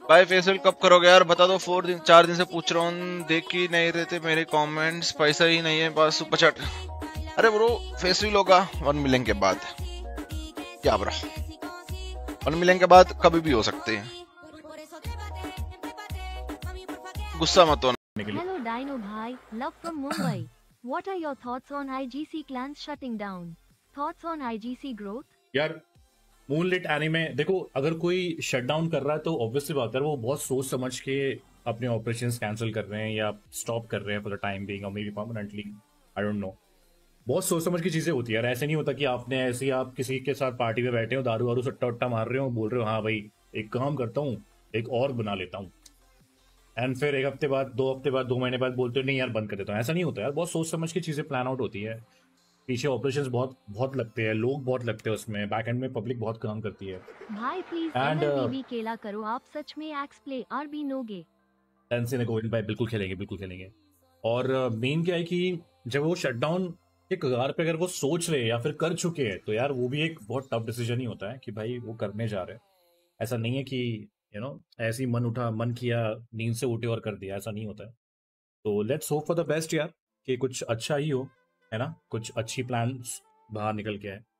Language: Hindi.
भाई फेसबुक कब करोगे यार, बता दो। 4 दिन से पूछ रहा हूँ, देख ही नहीं रहे थे मेरे कमेंट्स। पैसा ही नहीं है बस, सुपर चैट। अरे ब्रो, फेसबुक होगा 1 मिलियन के बाद। क्या ब्रो, 1 मिलियन के बाद कभी भी हो सकते हैं। गुस्सा मत होना। Hello Dino bhai, love from Mumbai. What are your thoughts on IGC clans shutting down? Thoughts on IGC growth? यार मूनलिट एनीमे देखो, अगर कोई शट डाउन कर रहा है तो ऑब्वियसली बात है वो बहुत सोच समझ के अपने ऑपरेशंस कैंसिल कर रहे हैं या स्टॉप कर रहे हैं फॉर द टाइम बीइंग और maybe permanently. I don't know, बहुत सोच समझ की चीजें होती है यार। ऐसे नहीं होता कि आपने ऐसे ही आप किसी के साथ पार्टी में बैठे हो, दारू वारू सट्टा उट्टा मार रहे हो, बोल रहे हो हाँ भाई एक काम करता हूँ, एक और बना लेता हूँ, एंड फिर एक हफ्ते बाद, 2 हफ्ते बाद, 2 महीने बाद बोलते हो नहीं यार बंद कर देता हूँ। ऐसा नहीं होता यार, बहुत सोच समझ की चीजें प्लान आउट होती है। पीछे ऑपरेशंस बहुत बहुत लगते हैं, लोग बहुत लगते हैं उसमें, बैक एंड में पब्लिक बहुत काम करती है। भाई प्लीज एंड MLBB केला करो, आप सच में एक्स प्ले RB नोगे। टेंसी ने गोविंद भाई बिल्कुल खेलेंगे, बिल्कुल खेलेंगे। और मेन क्या है कि जब वो शटडाउन के कगार पे अगर वो सोच रहे हैं या फिर कर चुके हैं तो यार वो भी एक बहुत टफ डिसीजन ही होता है कि भाई वो करने जा रहे हैं। ऐसा नहीं है कि ऐसे ही मन उठा, मन किया, नींद से उठे और कर दिया, ऐसा नहीं होता है। तो let's hope for the best यार, कि कुछ अच्छा ही हो, है ना, कुछ अच्छी प्लान्स बाहर निकल के आए।